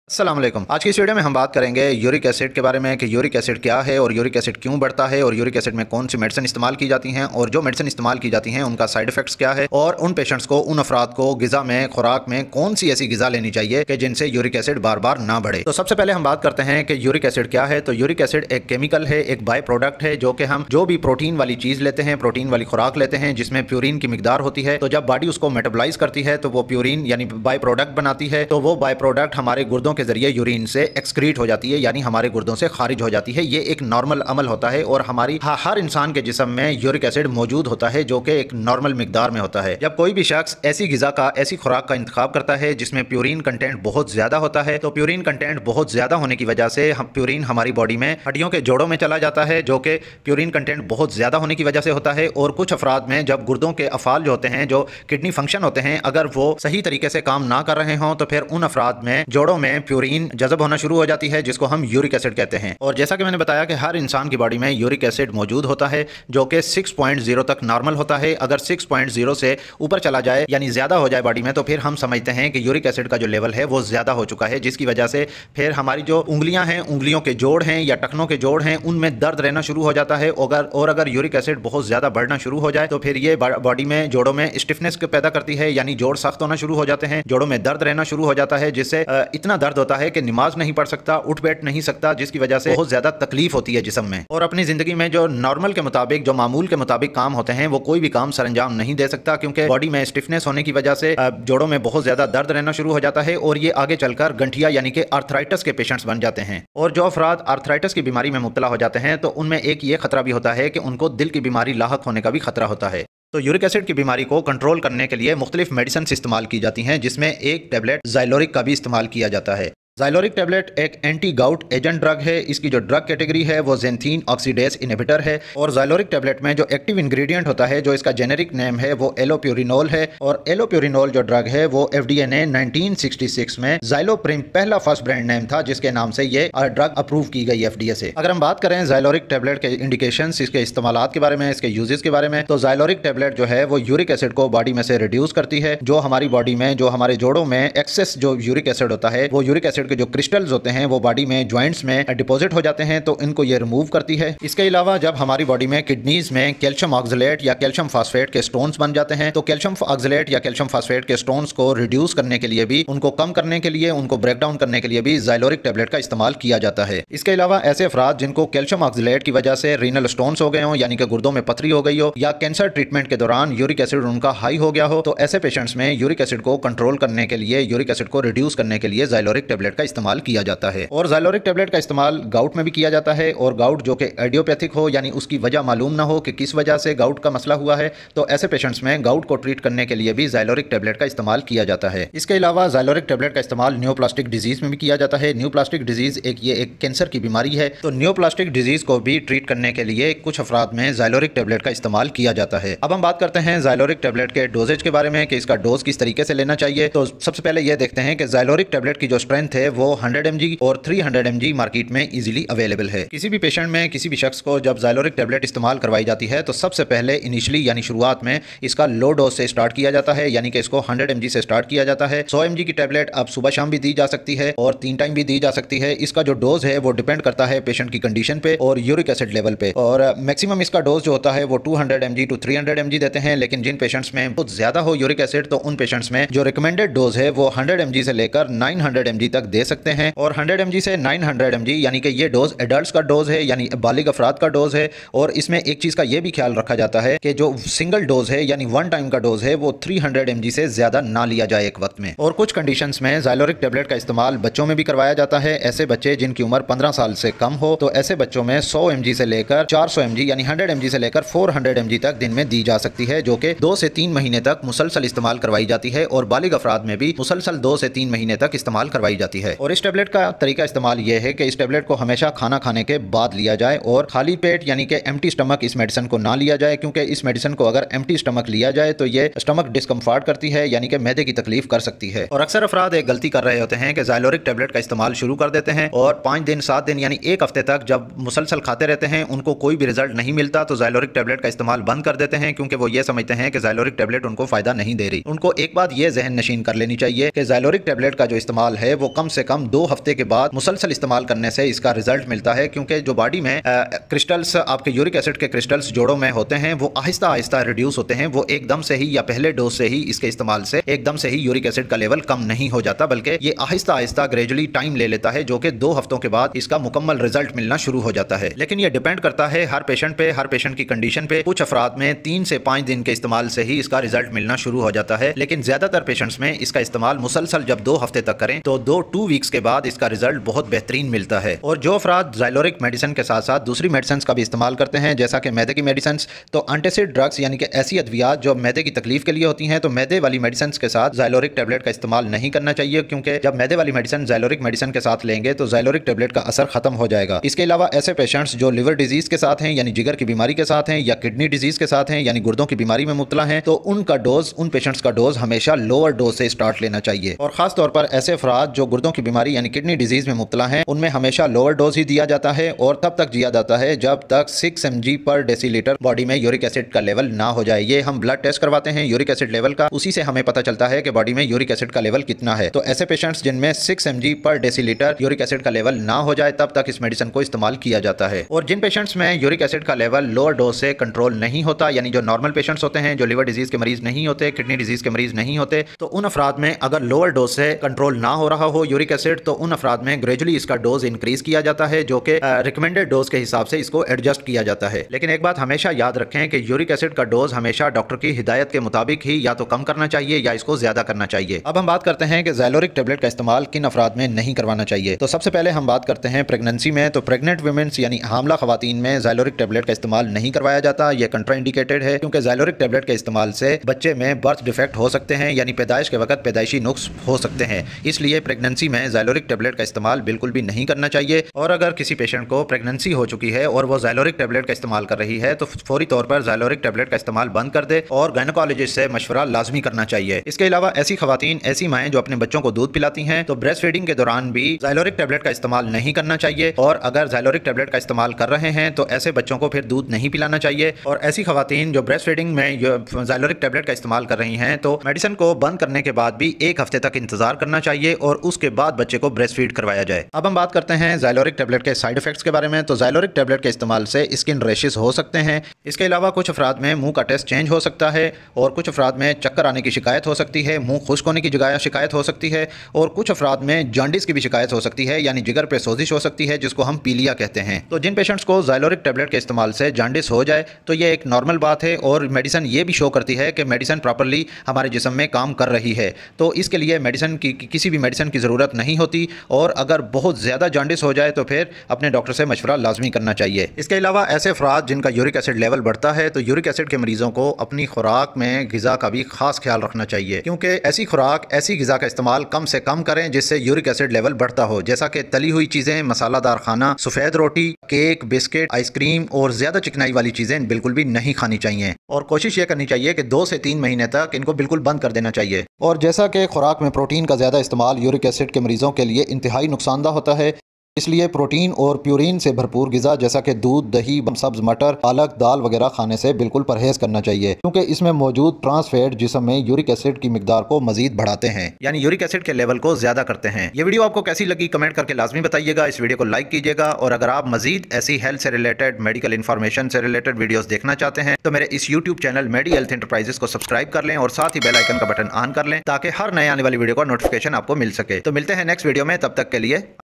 अस्सलाम वालेकुम। आज की इस वीडियो में हम बात करेंगे यूरिक एसिड के बारे में कि यूरिक एसिड क्या है और यूरिक एसिड क्यों बढ़ता है और यूरिक एसिड में कौन सी मेडिसिन इस्तेमाल की जाती हैं और जो मेडिसिन इस्तेमाल की जाती हैं उनका साइड इफेक्ट्स क्या है और उन पेशेंट्स को, उन अफराद को गिज़ा में, खुराक में कौन सी ऐसी गिज़ा लेनी चाहिए कि जिनसे यूरिक एसिड बार बार ना बढ़े। तो सबसे पहले हम बात करते हैं कि यूरिक एसिड क्या है। तो यूरिक एसिड एक केमिकल है, एक बाय प्रोडक्ट है जो कि हम जो भी प्रोटीन वाली चीज़ लेते हैं, प्रोटीन वाली खुराक लेते हैं जिसमें प्यूरिन की मिकदार होती है, तो जब बॉडी उसको मेटाबोलाइज करती है तो वो प्यूरिन यानी बाय प्रोडक्ट बनाती है, तो वो बाय प्रोडक्ट हमारे गुर्दों के जरिए यूरिन से एक्सक्रीट हो जाती है यानी हमारे गुर्दों से खारिज हो जाती है। ये एक नॉर्मल अमल होता है और हमारी हर इंसान के जिस्म में यूरिक एसिड मौजूद होता है जो कि एक नॉर्मल मिकदार में होता है। जब कोई भी शख्स ऐसी गिज़ा का, ऐसी खुराक का इंतखाब करता है जिसमें प्यूरिन कंटेंट बहुत ज्यादा होता है, तो प्यूरिन कंटेंट बहुत ज्यादा होने की वजह से हम प्यूरिन हमारी बॉडी में हड्डियों के जोड़ों में चला जाता है, जो कि प्यूरिन कंटेंट बहुत ज्यादा होने की वजह से होता है। और कुछ अफराद में जब गुर्दों के अफाल जो होते हैं, जो किडनी फंक्शन होते हैं, अगर वो सही तरीके से काम ना कर रहे हों तो फिर उन अफराद में जोड़ों में प्यूरिन जज़ब होना शुरू हो जाती है जिसको हम यूरिक एसिड कहते हैं। और जैसा कि मैंने बताया कि हर इंसान की बॉडी में यूरिक एसिड मौजूद होता है जो कि 6.0 तक नॉर्मल होता है। अगर 6.0 से ऊपर चला जाए यानी ज्यादा हो जाए बॉडी में तो फिर हम समझते हैं कि यूरिक एसिड का जो लेवल है वो ज्यादा हो चुका है, जिसकी वजह से फिर हमारी जो उंगलियां हैं, उंगलियों के जोड़ हैं या टखनों के जोड़ हैं, उनमें दर्द रहना शुरू हो जाता है। अगर यूरिक एसिड बहुत ज्यादा बढ़ना शुरू हो जाए तो फिर ये बॉडी में, जोड़ों में स्टिफनेस पैदा करती है यानी जोड़ सख्त होना शुरू हो जाते हैं, जोड़ों में दर्द रहना शुरू हो जाता है, जिससे इतना दर्द होता है कि नमाज नहीं पढ़ सकता, उठ बैठ नहीं सकता, जिसकी वजह से बहुत ज्यादा तकलीफ होती है जिस्म में। और अपनी जिंदगी में जो नॉर्मल के मुताबिक, जो मामूल के मुताबिक काम होते हैं वो कोई भी काम सरंजाम नहीं दे सकता, क्योंकि बॉडी में स्टिफनेस होने की वजह से जोड़ों में बहुत ज्यादा दर्द रहना शुरू हो जाता है और ये आगे चलकर गंठिया यानी कि आर्थराइटिस के पेशेंट्स बन जाते हैं। और जो अफराद आर्थराइटिस की बीमारी में मुब्तला हो जाते हैं तो उनमें एक ये खतरा भी होता है कि उनको दिल की बीमारी लाहक होने का भी खतरा होता है। तो यूरिक एसिड की बीमारी को कंट्रोल करने के लिए मुख्तलिफ मेडिसिन इस्तेमाल की जाती हैं, जिसमें एक टेबलेट ज़ाइलोरिक का भी इस्तेमाल किया जाता है। ज़ाइलोरिक टेबलेट एक एंटी गाउट एजेंट ड्रग है। इसकी जो ड्रग कैटेगरी है वो ज़ेंथीन ऑक्सीडेज इनहिबिटर है। और ज़ाइलोरिक टेबलेट में जो एक्टिव इंग्रेडिएंट होता है, जो इसका जेनेरिक नेम है, वो एलोप्यूरिनोल है। और एलोप्यूरिनोल जो ड्रग है वो FDA ने 1966 में ज़ाइलोप्रिम पहला फर्स्ट ब्रांड नेम था जिसके नाम से ये ड्रग अप्रूव की गई FDA से। अगर हम बात करें ज़ाइलोरिक टेबलेट के इंडिकेशंस, इसके इस्तेमालात के बारे में, इसके यूजेस के बारे में, तो ज़ाइलोरिक टेबलेट जो है वो यूरिक एसिड को बॉडी में से रिड्यूस करती है। जो हमारी बॉडी में, जो हमारे जोड़ों में एक्सेस जो यूरिक एसिड होता है, वो यूरिक एसिड के जो क्रिस्टल्स होते हैं वो बॉडी में, जॉइंट्स में डिपॉजिट हो जाते हैं, तो इनको ये रिमूव करती है। इसके अलावा जब हमारी बॉडी में किडनीज में कैल्शियम ऑक्सलेट या कैल्शियम फास्फेट के स्टोन्स बन जाते हैं, तो कैल्शियम ऑक्सलेट या कैल्शियम फास्फेट के स्टोन्स को रिड्यूस करने के लिए भी, उनको कम करने के लिए, उनको ब्रेक डाउन करने के लिए भी ज़ाइलोरिक टेबलेट का इस्तेमाल किया जाता है। इसके अलावा ऐसे अफराद जिनको कैल्शियम ऑक्सलेट की वजह से रीनल स्टोन्स हो गए हो यानी कि गुर्दों में पथरी हो गई हो, या कैंसर ट्रीटमेंट के दौरान यूरिक एसिड उनका हाई हो गया हो, तो ऐसे पेशेंट्स में यूरिक एसिड को कंट्रोल करने के लिए, यूरिक एसिड को रिड्यूस करने के लिए ज़ाइलोरिक टेबलेट का इस्तेमाल किया जाता है। और ज़ाइलोरिक टेबलेट का इस्तेमाल गाउट में भी किया जाता है। और गाउट जो कि आइडियोपैथिक हो यानी उसकी वजह मालूम ना हो कि किस वजह से गाउट का मसला हुआ है, तो ऐसे पेशेंट्स में गाउट को ट्रीट करने के लिए भी ज़ाइलोरिक टेबलेट का इस्तेमाल किया जाता है। इसके अलावा ज़ाइलोरिक टेबलेट का इस्तेमाल न्यूप्लास्टिक डिजीज में भी किया जाता है। न्यूप्लास्टिक डिजीज एक कैंसर की बीमारी है, तो न्यूप्लास्टिक डिजीज को भी ट्रीट करने के लिए कुछ अफराद में ज़ाइलोरिक टेबलेट का इस्तेमाल किया जाता है। अब हम बात करते हैं ज़ाइलोरिक टेबलेट के डोजेज के बारे में कि इसका डोज किस तरीके से लेना चाहिए। तो सबसे पहले ये देखते हैं कि ज़ाइलोरिक टेबलेट की जो स्ट्रेंथ है वो 100 mg और 300 mg मार्केट में इजीली अवेलेबल है। किसी भी पेशेंट में, किसी भी शख्स को जब ज़ाइलोरिक टेबलेट इस्तेमाल करवाई जाती है तो सबसे पहले इनिशियली यानी शुरुआत में इसका लो डोज से स्टार्ट किया जाता है, यानी कि इसको 100 mg से स्टार्ट किया जाता है। 100 mg की टेबलेट अब सुबह शाम भी दी जा सकती है और 3 टाइम भी दी जा सकती है। इसका जो डोज है वो डिपेंड करता है पेशेंट की कंडीशन पे और यूरिक एसिड लेवल पे। और मैक्सिमम इसका डोज जो होता है वो 200 mg to 300 mg देते हैं। लेकिन जिन पेशेंट्स में बहुत ज्यादा हो यूरिक एसिड, तो उन पेशेंट्स में जो रिकमेंडेड डोज है वो 100 mg से लेकर 900 mg तक दे सकते हैं। और 100 mg से 900 mg यानी कि ये डोज एडल्ट्स का डोज है यानी बालिग अफराद का डोज है। और इसमें एक चीज का ये भी ख्याल रखा जाता है कि जो सिंगल डोज है यानी वन टाइम का डोज है वो 300 mg से ज्यादा ना लिया जाए एक वक्त में। और कुछ कंडीशंस में ज़ाइलोरिक टेबलेट का इस्तेमाल बच्चों में भी करवाया जाता है। ऐसे बच्चे जिनकी उम्र 15 साल से कम हो, तो ऐसे बच्चों में 100 mg से लेकर 400 mg यानी 100 mg से लेकर 400 mg तक दिन में दी जा सकती है, जो कि 2 से 3 महीने तक मुसलसल इस्तेमाल करवाई जाती है। और बालिग अफराद में भी मुसलसल 2 से 3 महीने तक इस्तेमाल करवाई जाती है। और इस टेबलेट का तरीका इस्तेमाल यह है कि इस टेबलेट को हमेशा खाना खाने के बाद लिया जाए और खाली पेट यानी कि एम्प्टी स्टमक इस मेडिसिन को ना लिया जाए, क्योंकि इस मेडिसिन को अगर एम्प्टी स्टमक लिया जाए तो ये स्टमक डिस्कम्फर्ट करती है यानी कि मैदे की तकलीफ कर सकती है। और अक्सर अफराद एक गलती कर रहे होते हैं कि ज़ाइलोरिक टेबलेट का इस्तेमाल शुरू कर देते हैं और 5 दिन 7 दिन यानी एक हफ्ते तक जब मुसलसल खाते रहते हैं, उनको कोई भी रिजल्ट नहीं मिलता, तो ज़ाइलोरिक टेबलेट का इस्तेमाल बंद कर देते हैं, क्योंकि वो ये समझते हैं कि ज़ाइलोरिक टेबलेट उनको फायदा नहीं दे रही। उनको एक बात ये जहन नशीन कर लेनी चाहिए कि ज़ाइलोरिक टेबलेट का जो इस्तेमाल है वो कम कम से कम 2 हफ्ते के बाद मुसलसल इस्तेमाल करने से इसका रिजल्ट मिलता है, क्योंकि जो बॉडी में क्रिस्टल्स, आपके यूरिक एसिड के क्रिस्टल्स जोड़ों में होते हैं, वो आहिस्ता आहिस्ता रिड्यूस होते हैं। वो एकदम से ही या पहले डोज से ही इसके इस्तेमाल से एकदम से ही यूरिक एसिड का लेवल कम नहीं हो जाता, बल्कि ये आहिस्ता आहिस्ता ग्रेजुअली टाइम ले लेता है, जो कि 2 हफ्तों के बाद इसका मुकम्मल रिजल्ट मिलना शुरू हो जाता है। लेकिन ये डिपेंड करता है हर पेशेंट पे, हर पेशेंट की कंडीशन पे। कुछ अफराद में 3 से 5 दिन के इस्तेमाल से ही इसका रिजल्ट मिलना शुरू हो जाता है, लेकिन ज्यादातर पेशेंट्स में इसका इस्तेमाल मुसलसल जब 2 हफ्ते तक करें तो 2 वीक्स के बाद इसका रिजल्ट बहुत बेहतरीन मिलता है। और जो अफराद ज़ाइलोरिक मेडिसिन के साथ साथ दूसरी मेडिसिन का भी इस्तेमाल करते हैं, जैसा कि मैदे की मेडिसिन, तो एंटासिड ड्रग्स यानी कि ऐसी अद्वियात जो मैदे की तकलीफ के लिए होती हैं, तो मैदे वाली मेडिसिन के साथ ज़ाइलोरिक टेबलेट का इस्तेमाल नहीं करना चाहिए, क्योंकि जब मैदे वाली मेडिसिन ज़ाइलोरिक मेडिसिन के साथ लेंगे तो ज़ाइलोरिक टेबलेट का असर खत्म हो जाएगा। इसके अलावा ऐसे पेशेंट्स जो लिवर डिजीज के साथ हैं, यानी जिगर की बीमारी के साथ हैं, या किडनी डिजीज के साथ हैं, यानी गुर्दों की बीमारी में मुब्तला हैं, तो उनका डोज, उन पेशेंट्स का डोज हमेशा लोअर डोज से स्टार्ट लेना चाहिए। और खास तौर पर ऐसे अफराद जो गुर्दों की बीमारी यानी किडनी डिजीज में मुब्तला हैं, उनमें हमेशा लोअर डोज ही दिया जाता है और तब तक दिया जाता है जब तक 6 mg पर डेसीलीटर बॉडी में यूरिक एसिड का लेवल ना हो जाए। ये हम ब्लड टेस्ट करवाते हैं यूरिक एसिड लेवल का, उसी से हमें पता चलता है कि बॉडी में यूरिक एसिड का लेवल कितना है। तो ऐसे पेशेंट्स जिनमें 6 mg पर डेसीलीटर यूरिक एसिड का लेवल ना हो जाए, तब तक इस मेडिसिन को इस्तेमाल किया जाता है। और जिन पेशेंट्स में यूरिक एसिड का लेवल लोअर डोज से कंट्रोल नहीं होता, यानी जो नॉर्मल पेशेंट्स होते हैं, जो लिवर डिजीज के मरीज नहीं होते, किडनी डिजीज के मरीज नहीं होते, तो उन अफराद में अगर लोअर डोज से कंट्रोल ना हो रहा हो यूरिक एसिड, तो उन अफराद में ग्रेजुअली इसका डोज इंक्रीज किया जाता है, जो कि रिकमेंडेड डोज के हिसाब से इसको एडजस्ट किया जाता है। लेकिन एक बात हमेशा याद रखें कि यूरिक एसिड का डोज हमेशा डॉक्टर की हिदायत के मुताबिक ही या तो कम करना चाहिए या इसको ज्यादा करना चाहिए। अब हम बात करते हैं कि ज़ाइलोरिक टेबलेट का इस्तेमाल किन अफराद में नहीं करवाना चाहिए। तो सबसे पहले हम बात करते हैं प्रेगनेंसी में। तो प्रेग्नेंट वुमेन्स यानी हामला खवातीन में ज़ाइलोरिक टेबलेट का इस्तेमाल नहीं करवाया जाता। यह कंट्राइंडिकेटेड है, क्योंकि ज़ाइलोरिक टेबलेट के इस्तेमाल से बच्चे में बर्थ डिफेक्ट हो सकते हैं, यानी पैदाइश के वक्त पैदाइशी नुक्स हो सकते हैं। इसलिए प्रेगनेंसी में ज़ाइलोरिक टेबलेट का इस्तेमाल बिल्कुल भी नहीं करना चाहिए। और अगर किसी पेशेंट को प्रेगनेंसी हो चुकी है और वो ज़ाइलोरिक टेबलेट का इस्तेमाल कर रही है, तो फौरी तौर पर ज़ाइलोरिक टेबलेट का इस्तेमाल बंद कर दे और गायनेकोलॉजिस्ट से मशवरा लाजमी करना चाहिए। इसके अलावा ऐसी खवातीन, ऐसी माएँ जो अपने बच्चों को दूध पिलाती हैं, तो ब्रेस्ट फीडिंग के दौरान भी ज़ाइलोरिक टेबलेट का इस्तेमाल नहीं करना चाहिए। और अगर ज़ाइलोरिक टेबलेट का इस्तेमाल कर रहे हैं तो ऐसे बच्चों को फिर दूध नहीं पिलाना चाहिए। और ऐसी खवातीन जो ब्रेस्ट फीडिंग में ज़ाइलोरिक टेबलेट का इस्तेमाल कर रही हैं, तो मेडिसिन को बंद करने के बाद भी 1 हफ्ते तक इंतजार करना चाहिए और उसके बाद बच्चे को ब्रेस्ट फीड करवाया जाए। अब हम बात करते हैं ज़ाइलोरिक टेबलेट के साइड इफेक्ट्स के बारे में। तो ज़ाइलोरिक टेबलेट के इस्तेमाल से स्किन रैशेस हो सकते हैं। इसके अलावा कुछ अफराद में मुंह का टेस्ट चेंज हो सकता है और कुछ अफराद में चक्कर आने की शिकायत हो सकती है, मुंह खुश्क होने की शिकायत हो सकती है और कुछ अफराद में जॉन्डिस की भी शिकायत हो सकती है, यानी जिगर पे सोजिश हो सकती है, जिसको हम पीलिया कहते हैं। तो जिन पेशेंट्स को ज़ाइलोरिक टेबलेट के इस्तेमाल से जॉन्डिस हो जाए तो ये एक नॉर्मल बात है और मेडिसिन ये भी शो करती है कि मेडिसिन प्रॉपर्ली हमारे जिस्म में काम कर रही है। तो इसके लिए मेडिसिन की किसी भी मेडिसिन की ज़रूरत नहीं होती। और अगर बहुत ज़्यादा जॉन्डिस हो जाए तो फिर अपने डॉक्टर से मशवरा लाजमी करना चाहिए। इसके अलावा ऐसे अफराद जिनका यूरिक एसिड लेवल बढ़ता है, तो यूरिक एसिड के मरीजों को अपनी खुराक में ग़िज़ा का भी खास ख्याल रखना चाहिए, क्योंकि ऐसी खुराक, ऐसी ग़िज़ा का इस्तेमाल कम से कम करें जिससे यूरिक एसिड लेवल बढ़ता हो, जैसा कि तली हुई चीज़ें, मसालादार खाना, सफ़ेद रोटी, केक, बिस्किट, आइसक्रीम और ज़्यादा चिकनाई वाली चीज़ें बिल्कुल भी नहीं खानी चाहिए। और कोशिश ये करनी चाहिए कि 2 से 3 महीने तक इनको बिल्कुल बंद कर देना चाहिए। और जैसा कि खुराक में प्रोटीन का ज़्यादा इस्तेमाल यूरिक एसिड के मरीजों के लिए इंतहाई नुकसानदा होता है, इसलिए प्रोटीन और प्यूरिन से भरपूर ग़िज़ा जैसा कि दूध, दही, सब्ज़, मटर, पालक, दाल वगैरह खाने से बिल्कुल परहेज़ करना चाहिए, क्योंकि इसमें मौजूद ट्रांस फैट जिस्म में यूरिक एसिड की मिकदार को मजीद बढ़ाते हैं, यानी यूरिक एसिड के लेवल को ज़्यादा करते हैं। ये वीडियो आपको कैसी लगी कमेंट करके लाजमी बताइएगा। इस वीडियो को लाइक कीजिएगा और अगर आप मजीद ऐसी हेल्थ से रिलेटेड, मेडिकल इन्फॉर्मेशन से रिलेटेड वीडियोज़ देखना चाहते हैं तो मेरे इस यूट्यूब चैनल मेडीहेल्थ एंटरप्राइजेस को सब्सक्राइब कर लें और साथ ही बेल आइकन का बटन ऑन कर लें, ताकि हर नए आने वाली वीडियो का नोटिफिकेशन आपको मिल सके। तो मिलते हैं नेक्स्ट वीडियो में, तब तक के लिए